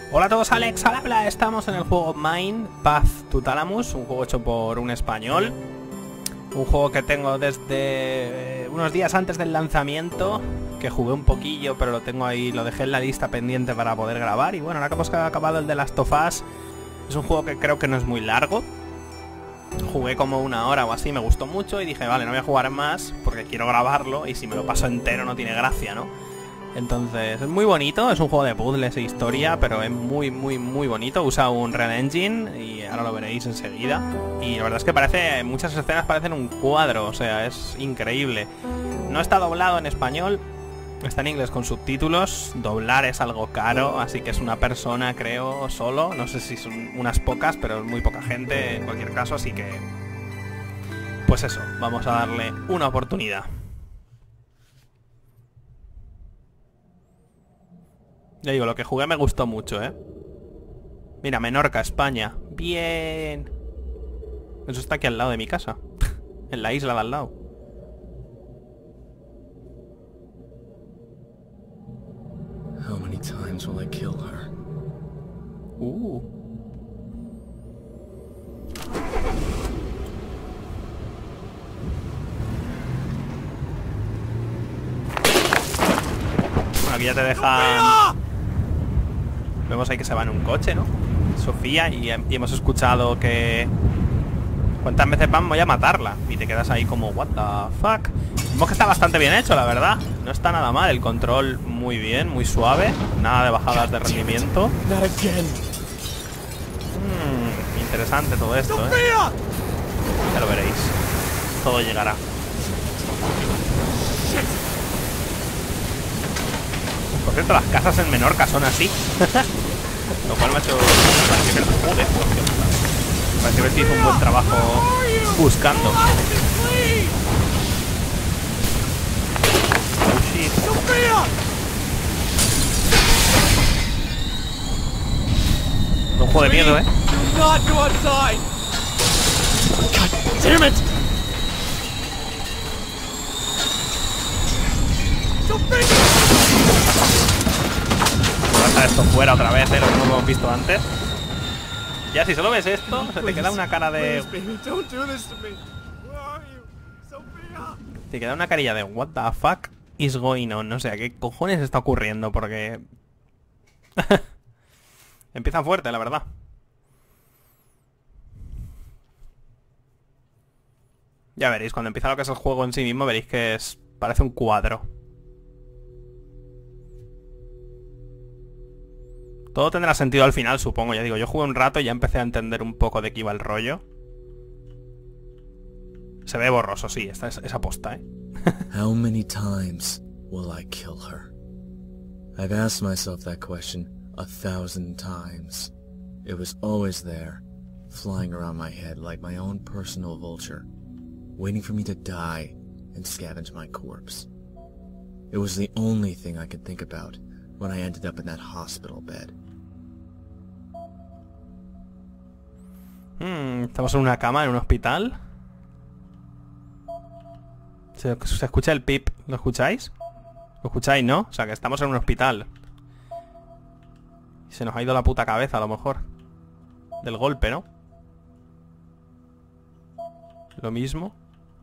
Hola a todos, Alex al habla. Estamos en el juego Mine Path to Thalamus, un juego hecho por un español. Un juego que tengo desde unos días antes del lanzamiento, que jugué un poquillo, pero lo tengo ahí, lo dejé en la lista pendiente para poder grabar. Y bueno, ahora que hemos acabado el de Last of Us, es un juego que creo que no es muy largo. Jugué como una hora o así, me gustó mucho y dije, vale, no voy a jugar más porque quiero grabarlo y si me lo paso entero no tiene gracia, ¿no? Entonces, es muy bonito, es un juego de puzzles e historia, pero es muy bonito. Usa un Real Engine y ahora lo veréis enseguida. Y la verdad es que parece, muchas escenas parecen un cuadro, o sea, es increíble. No está doblado en español, está en inglés con subtítulos. Doblar es algo caro, así que es una persona, creo, solo. No sé si son unas pocas, pero es muy poca gente en cualquier caso, así que... pues eso, vamos a darle una oportunidad. Ya digo, lo que jugué me gustó mucho, ¿eh? Mira, Menorca, España. Bien. Eso está aquí al lado de mi casa. En la isla de al lado. How many times will I kill her? Bueno, aquí ya te dejan... Vemos ahí que se va en un coche, ¿no? Sofía, y hemos escuchado que... ¿cuántas veces van? Voy a matarla. Y te quedas ahí como, what the fuck. Vemos que está bastante bien hecho, la verdad. No está nada mal, el control muy bien, muy suave. Nada de bajadas de rendimiento. Interesante todo esto, ¿eh? Ya lo veréis. Todo llegará. Por cierto, las casas en Menorca son así. Lo cual me ha hecho... Joder, parece que se hizo un buen trabajo buscando. Oh, shit. Un juego de miedo, ¿eh? God damn it! Voy a dejar esto fuera otra vez, lo que hemos visto antes. Ya si solo ves esto, se te queda una cara de... te queda una carilla de what the fuck is going on. No sé, ¿qué cojones está ocurriendo? Porque... empieza fuerte, la verdad. Ya veréis, cuando empieza lo que es el juego en sí mismo, veréis que es... parece un cuadro. Todo tendrá sentido al final, supongo. Ya digo, yo jugué un rato y ya empecé a entender un poco de qué iba el rollo. Se ve borroso, sí, es aposta, ¿eh? How many times will I kill her? I've asked myself that question 1,000 times. It was always there, flying around my head like my own personal vulture, waiting for me to die and scavenge my corpse. It was the only thing I could think about when I ended up in that hospital bed. Estamos en una cama, en un hospital. Se escucha el pip. ¿Lo escucháis? ¿Lo escucháis, no? O sea, que estamos en un hospital. Y se nos ha ido la puta cabeza, a lo mejor. Del golpe, ¿no? Lo mismo.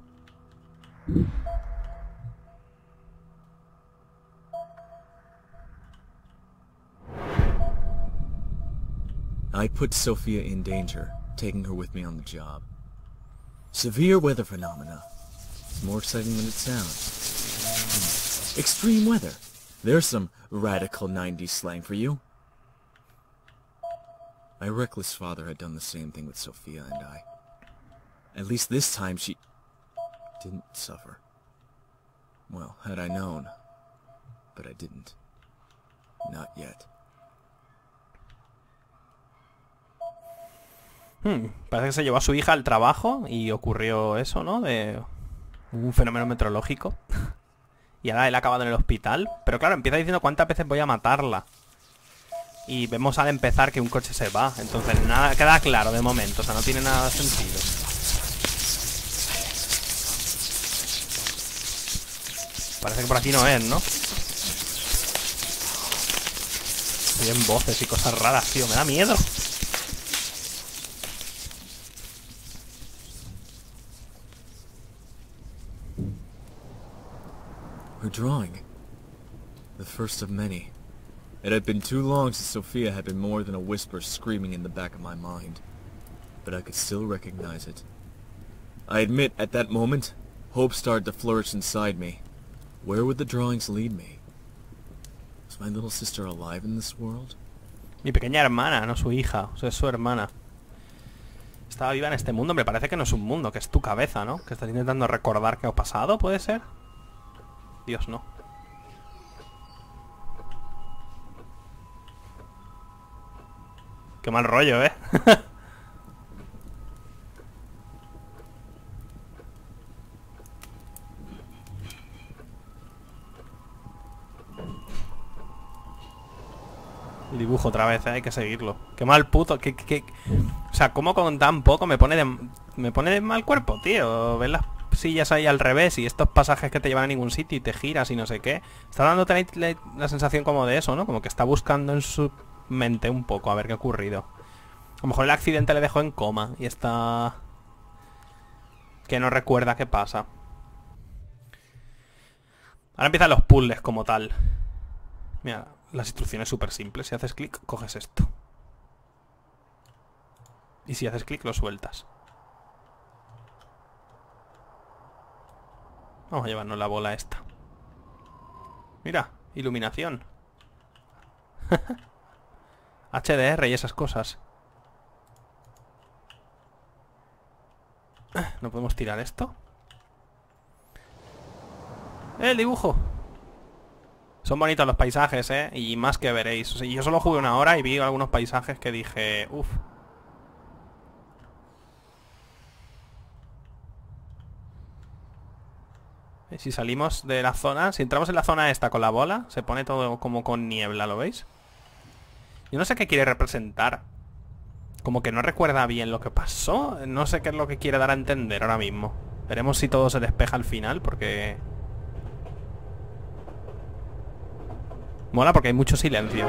I put Sophia in danger, taking her with me on the job. Severe weather phenomena. It's more exciting than it sounds. Extreme weather. There's some radical 90s slang for you. My reckless father had done the same thing with Sophia and I. At least this time she didn't suffer. Well, had I known. But I didn't. Not yet. Parece que se llevó a su hija al trabajo y ocurrió eso, ¿no? De un fenómeno meteorológico. Y ahora él ha acabado en el hospital. Pero claro, empieza diciendo cuántas veces voy a matarla. Y vemos al empezar que un coche se va. Entonces nada queda claro de momento. O sea, no tiene nada de sentido. Parece que por aquí no es, ¿no? Bien voces y cosas raras, tío. Me da miedo. Her drawing. The first of many. It had been too long since Sophia had been more than a whisper screaming in the back of my mind. But I could still recognize it. I admit, at that moment, hope started to flourish inside me. Where would the drawings lead me? Was my little sister alive in this world? Mi pequeña hermana, no su hija. O sea, es su hermana. Estaba viva en este mundo. Me parece que no es un mundo, que es tu cabeza, ¿no? Que estás intentando recordar qué ha pasado, ¿puede ser? Dios, no. Qué mal rollo, ¿eh? El dibujo otra vez, ¿eh? Hay que seguirlo. Qué mal puto. O sea, ¿cómo con tan poco me pone de mal cuerpo, tío? Ves las sillas ahí al revés y estos pasajes que te llevan a ningún sitio y te giras y no sé qué. Está dándote la sensación como de eso, ¿no? Como que está buscando en su mente un poco a ver qué ha ocurrido. A lo mejor el accidente le dejó en coma y está... que no recuerda qué pasa. Ahora empiezan los puzzles como tal. Mira, las instrucciones súper simples. Si haces clic, coges esto. Y si haces clic, lo sueltas. Vamos a llevarnos la bola esta. Mira, iluminación. HDR y esas cosas. ¿No podemos tirar esto? ¡El dibujo! Son bonitos los paisajes, ¿eh? Y más que veréis. O sea, yo solo jugué una hora y vi algunos paisajes que dije... Uf. Si salimos de la zona... Si entramos en la zona esta con la bola, se pone todo como con niebla, ¿lo veis? Yo no sé qué quiere representar. Como que no recuerda bien lo que pasó. No sé qué es lo que quiere dar a entender ahora mismo. Veremos si todo se despeja al final, porque... Mola porque hay mucho silencio.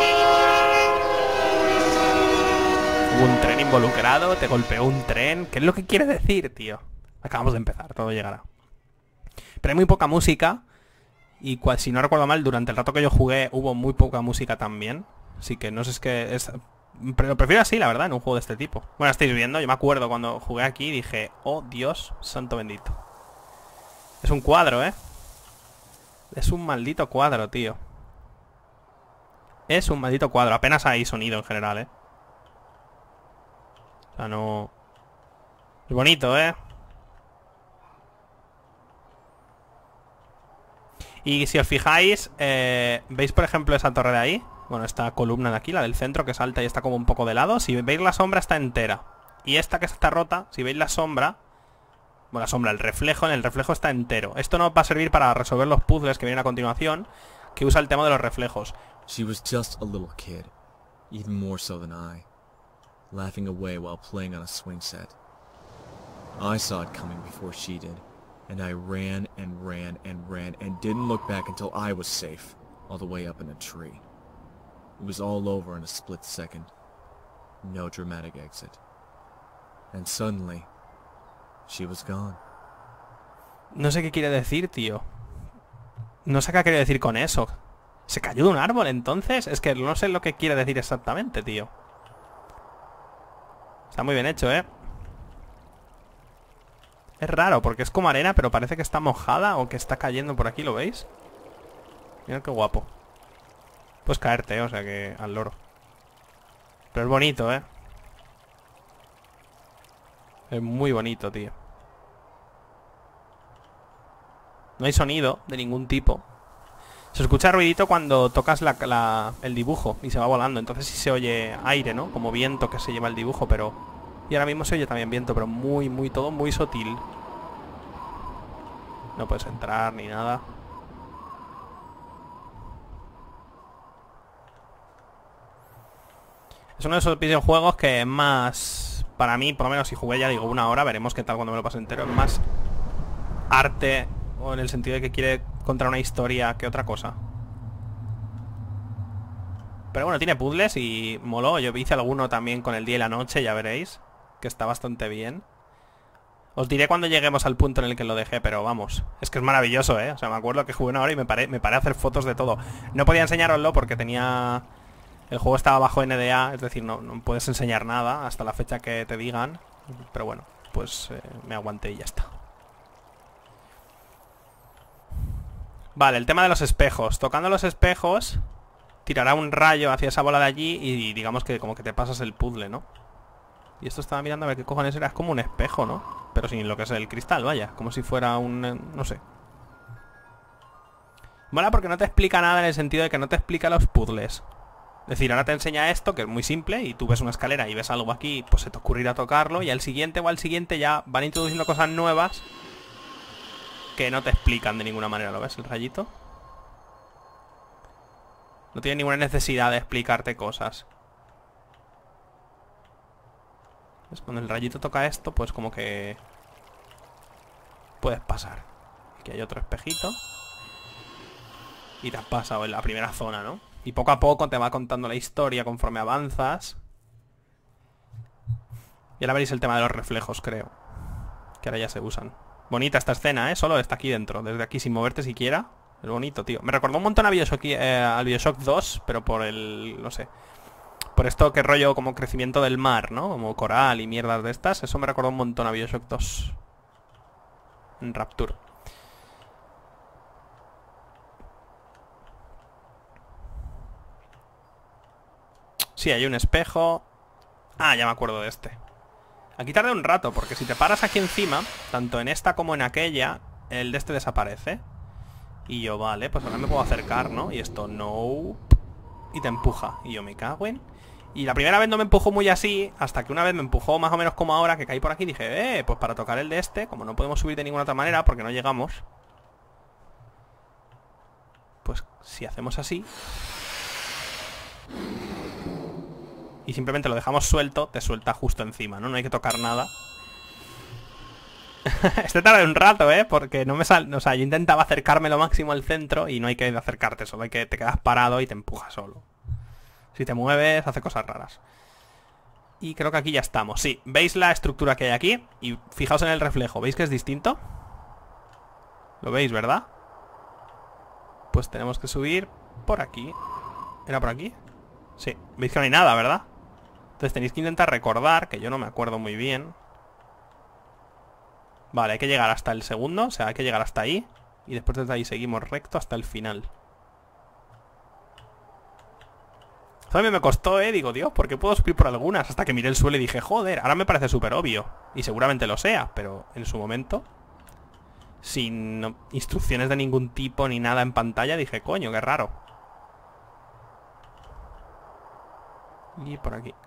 Hubo un tren involucrado, te golpeó un tren. ¿Qué es lo que quiere decir, tío? Acabamos de empezar, todo llegará. Pero hay muy poca música. Y si no recuerdo mal, durante el rato que yo jugué hubo muy poca música también. Así que no sé, es que es... Pero lo prefiero así, la verdad, en un juego de este tipo. Bueno, estáis viendo, yo me acuerdo cuando jugué aquí, dije, oh Dios, santo bendito. Es un cuadro, ¿eh? Es un maldito cuadro, tío. Es un maldito cuadro. Apenas hay sonido en general, ¿eh? O sea, no... Es bonito, ¿eh? Y si os fijáis, ¿veis por ejemplo esa torre de ahí? Bueno, esta columna de aquí, la del centro que salta y está como un poco de lado. Si veis la sombra está entera. Y esta que está rota, si veis la sombra... Bueno, la sombra, el reflejo, en el reflejo está entero. Esto nos va a servir para resolver los puzzles que vienen a continuación, que usa el tema de los reflejos. She was just a little kid, even more so than I, laughing away while playing on a swing set. I saw it coming before she did, and I ran and ran and ran and didn't look back until I was safe, all the way up in a tree. It was all over in a split second. No dramatic exit. And suddenly, she was gone. No sé qué quiere decir, tío. No sé qué quiere decir con eso. ¿Se cayó de un árbol entonces? Es que no sé lo que quiere decir exactamente, tío. Está muy bien hecho, ¿eh? Es raro, porque es como arena, pero parece que está mojada o que está cayendo por aquí, ¿lo veis? Mirad qué guapo. Puedes caerte, o sea que al loro. Pero es bonito, ¿eh? Es muy bonito, tío. No hay sonido de ningún tipo. Se escucha ruidito cuando tocas el dibujo y se va volando. Entonces sí se oye aire, ¿no? Como viento que se lleva el dibujo, pero... Y ahora mismo se oye también viento, pero todo muy sutil. No puedes entrar ni nada. Es uno de esos videojuegos que es más... Para mí, por lo menos si jugué ya digo una hora, veremos qué tal cuando me lo pase entero. Es más arte, o en el sentido de que quiere contar una historia que otra cosa. Pero bueno, tiene puzzles y moló. Yo hice alguno también con el día y la noche, ya veréis. Que está bastante bien. Os diré cuando lleguemos al punto en el que lo dejé, pero vamos. Es que es maravilloso, ¿eh? O sea, me acuerdo que jugué una hora y me paré a hacer fotos de todo. No podía enseñaroslo porque tenía... El juego estaba bajo NDA, es decir, no puedes enseñar nada hasta la fecha que te digan. Pero bueno, pues me aguanté y ya está. Vale, el tema de los espejos. Tocando los espejos, tirará un rayo hacia esa bola de allí y digamos que como que te pasas el puzzle, ¿no? Y esto estaba mirando a ver qué cojones era. Es como un espejo, ¿no? Pero sin lo que es el cristal, vaya. Como si fuera un... no sé. Mola porque no te explica nada en el sentido de que no te explica los puzzles. Es decir, ahora te enseña esto, que es muy simple, y tú ves una escalera y ves algo aquí, pues se te ocurrirá tocarlo, y al siguiente o al siguiente ya van introduciendo cosas nuevas que no te explican de ninguna manera. ¿Lo ves? El rayito. No tiene ninguna necesidad de explicarte cosas. ¿Ves? Cuando el rayito toca esto, pues como que... puedes pasar. Aquí hay otro espejito. Y te has pasado en la primera zona, ¿no? Y poco a poco te va contando la historia conforme avanzas. Y ahora veréis el tema de los reflejos, creo. Que ahora ya se usan. Bonita esta escena, ¿eh? Solo está aquí dentro. Desde aquí sin moverte siquiera. Es bonito, tío. Me recordó un montón a Bioshock, al Bioshock 2, pero por el... no sé. Por esto que rollo como crecimiento del mar, ¿no? Como coral y mierdas de estas. Eso me recordó un montón a Bioshock 2. En Rapture. Sí, hay un espejo. Ah, ya me acuerdo de este. Aquí tarda un rato, porque si te paras aquí encima, tanto en esta como en aquella, el de este desaparece. Y yo, vale, pues ahora me puedo acercar, ¿no? Y esto, no. Y te empuja. Y yo me cago en... Y la primera vez no me empujó muy así, hasta que una vez me empujó más o menos como ahora, que caí por aquí y dije, pues para tocar el de este, como no podemos subir de ninguna otra manera, porque no llegamos, pues si hacemos así... y simplemente lo dejamos suelto, te suelta justo encima, ¿no? No hay que tocar nada. Este tarda un rato, ¿eh? Porque no me sale... O sea, yo intentaba acercarme lo máximo al centro y no hay que acercarte, solo hay que... te quedas parado y te empuja solo. Si te mueves, hace cosas raras. Y creo que aquí ya estamos. Sí, ¿veis la estructura que hay aquí? Y fijaos en el reflejo, ¿veis que es distinto? ¿Lo veis, verdad? Pues tenemos que subir por aquí. ¿Era por aquí? Sí, veis que no hay nada, ¿verdad? Entonces tenéis que intentar recordar, que yo no me acuerdo muy bien. Vale, hay que llegar hasta el segundo, o sea, hay que llegar hasta ahí. Y después desde ahí seguimos recto hasta el final. A mí me costó, digo, Dios, ¿por qué puedo subir por algunas? Hasta que miré el suelo y dije, joder, ahora me parece súper obvio. Y seguramente lo sea, pero en su momento, sin instrucciones de ningún tipo ni nada en pantalla, dije, coño, qué raro. Y por aquí.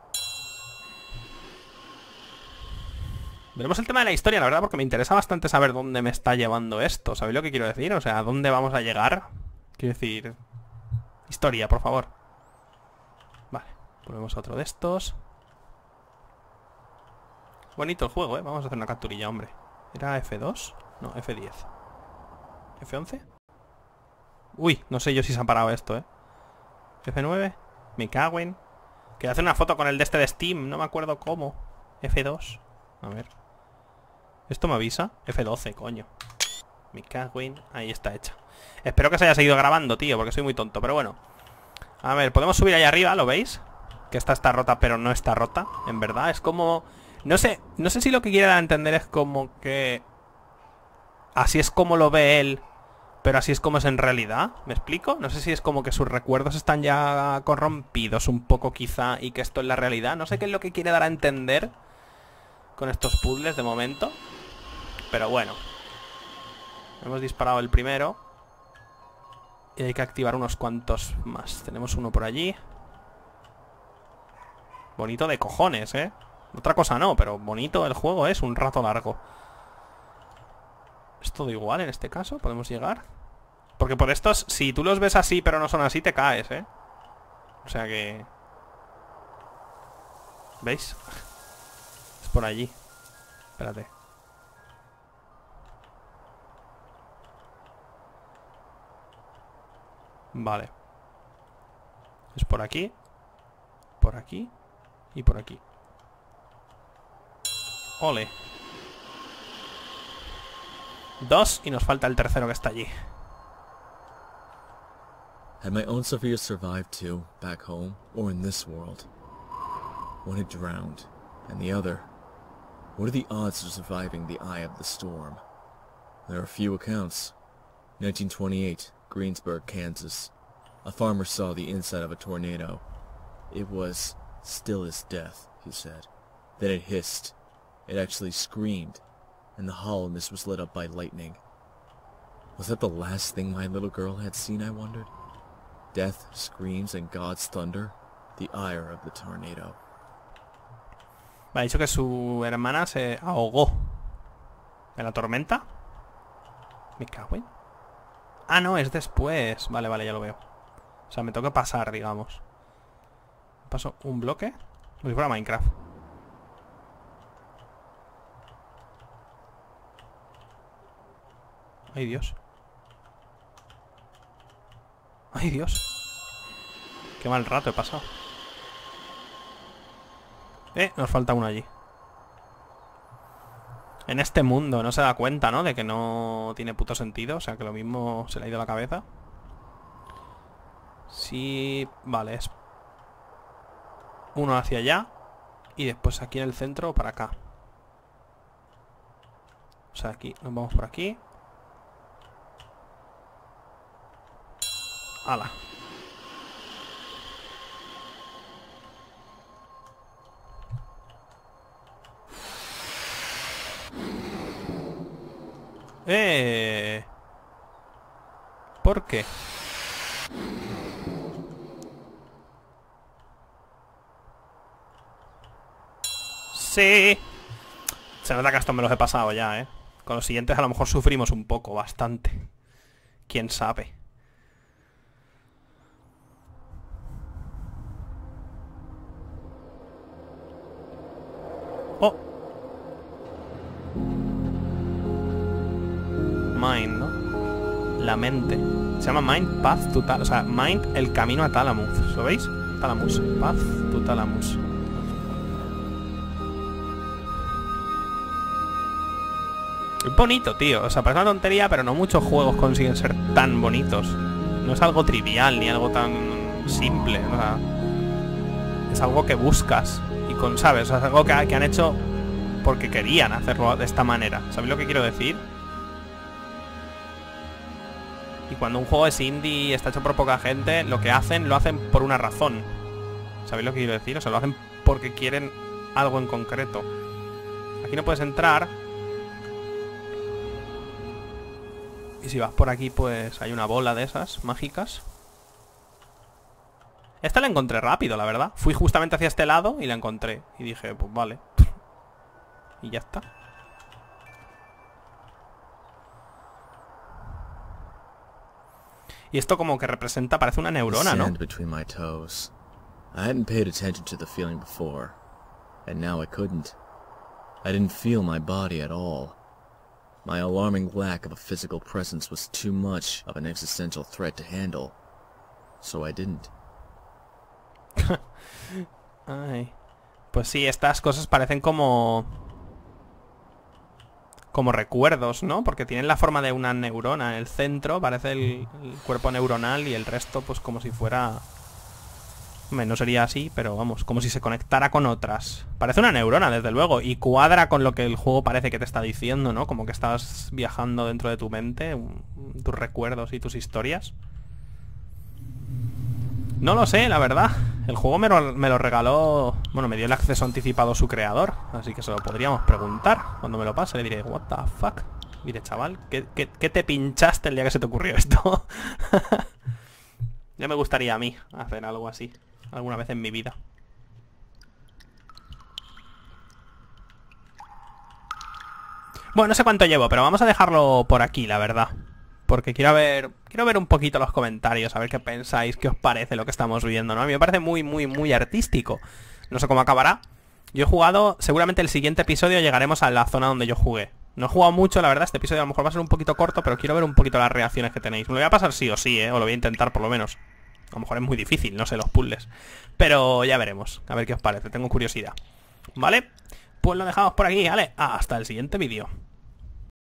Veremos el tema de la historia, la verdad, porque me interesa bastante saber dónde me está llevando esto. ¿Sabéis lo que quiero decir? O sea, ¿a dónde vamos a llegar? Quiero decir... historia, por favor. Vale, ponemos otro de estos. Bonito el juego, ¿eh? Vamos a hacer una capturilla, hombre. ¿Era F2? No, F10. ¿F11? Uy, no sé yo si se ha parado esto, ¿eh? ¿F9? Me cago en... Quería hacer una foto con el de este de Steam, no me acuerdo cómo. F2. A ver. ¿Esto me avisa? F12, coño. Me cago en... ahí está hecha. Espero que se haya seguido grabando, tío, porque soy muy tonto, pero bueno. A ver, podemos subir ahí arriba, ¿lo veis? Que esta está rota, pero no está rota, en verdad. Es como... no sé si lo que quiere dar a entender es como que... así es como lo ve él, pero así es como es en realidad. ¿Me explico? No sé si es como que sus recuerdos están ya corrompidos un poco quizá y que esto es la realidad. No sé qué es lo que quiere dar a entender con estos puzzles de momento. Pero bueno. Hemos disparado el primero. Y hay que activar unos cuantos más. Tenemos uno por allí. Bonito de cojones, ¿eh? Otra cosa no, pero bonito el juego es un rato largo. ¿Es todo igual en este caso? ¿Podemos llegar? Porque por estos, si tú los ves así pero no son así, te caes, ¿eh? O sea que... ¿veis? Es por allí. Espérate. Vale. Es por aquí y por aquí. Ole. 2 y nos falta el tercero que está allí. Had my own Sophia survived too, back home, or in this world? One had drowned, and the other... What are the odds of surviving the eye of the storm? There are few accounts. 1928, Greensburg, Kansas. A farmer saw the inside of a tornado. It was still as death, he said. Then it hissed. It actually screamed, and the hollowness was lit up by lightning. Was that the last thing my little girl had seen, I wondered? Death, screams, and God's thunder? The ire of the tornado. Me ha dicho que su hermana se ahogó en la tormenta. Me cago en... Ah, no, es después. Vale, vale, ya lo veo. O sea, me toca pasar, digamos. Paso un bloque. Como si fuera Minecraft. Ay, Dios. Ay, Dios. Qué mal rato he pasado. Nos falta uno allí. En este mundo no se da cuenta, ¿no? De que no tiene puto sentido. O sea, que lo mismo se le ha ido la cabeza. Sí, vale, es uno hacia allá. Y después aquí en el centro para acá. O sea, aquí, nos vamos por aquí. ¡Hala! ¿Por qué? Sí. Se nota que esto me los he pasado ya, ¿eh? Con los siguientes a lo mejor sufrimos un poco, bastante. ¿Quién sabe? ¡Oh! Mind, ¿no? La mente. Se llama Mind Path to Talamus. O sea, Mind, el camino a Talamus. ¿Lo veis? Talamus. Path to Talamus. Es bonito, tío. O sea, parece una tontería, pero no muchos juegos consiguen ser tan bonitos. No es algo trivial ni algo tan simple. O sea, es algo que buscas. Y con, ¿sabes? O sea, es algo que han hecho porque querían hacerlo de esta manera. ¿Sabéis lo que quiero decir? Y cuando un juego es indie y está hecho por poca gente, lo que hacen, lo hacen por una razón. ¿Sabéis lo que quiero decir? O sea, lo hacen porque quieren algo en concreto. Aquí no puedes entrar. Y si vas por aquí, pues hay una bola de esas mágicas. Esta la encontré rápido, la verdad. Fui justamente hacia este lado y la encontré. Y dije, pues vale. Y ya está. Y esto como que representa, parece una neurona, ¿no? Between my toes. I hadn't paid attention to the feeling before, and now I couldn't. I didn't feel my body at all. My alarming lack of a physical presence was too much of an existential threat to handle, so I didn't. Ay. Pues sí, estas cosas parecen como recuerdos, ¿no? Porque tienen la forma de una neurona. En el centro parece el cuerpo neuronal y el resto pues como si fuera... Hombre, no sería así, pero vamos, como si se conectara con otras. Parece una neurona, desde luego, y cuadra con lo que el juego parece que te está diciendo, ¿no? Como que estás viajando dentro de tu mente, tus recuerdos y tus historias. No lo sé, la verdad. El juego me lo regaló... Bueno, me dio el acceso anticipado su creador, así que se lo podríamos preguntar. Cuando me lo pase le diré, what the fuck. Mire, chaval, ¿qué te pinchaste el día que se te ocurrió esto? Ya me gustaría a mí hacer algo así alguna vez en mi vida. Bueno, no sé cuánto llevo, pero vamos a dejarlo por aquí, la verdad. Porque quiero ver un poquito los comentarios, a ver qué pensáis, qué os parece lo que estamos viendo, ¿no? A mí me parece muy, muy, muy artístico. No sé cómo acabará. Yo he jugado, seguramente el siguiente episodio llegaremos a la zona donde yo jugué. No he jugado mucho, la verdad, este episodio a lo mejor va a ser un poquito corto, pero quiero ver un poquito las reacciones que tenéis. Me lo voy a pasar sí o sí, o lo voy a intentar por lo menos. A lo mejor es muy difícil, no sé, los puzzles. Pero ya veremos, a ver qué os parece, tengo curiosidad. ¿Vale? Pues lo dejamos por aquí, ¿vale? Hasta el siguiente vídeo.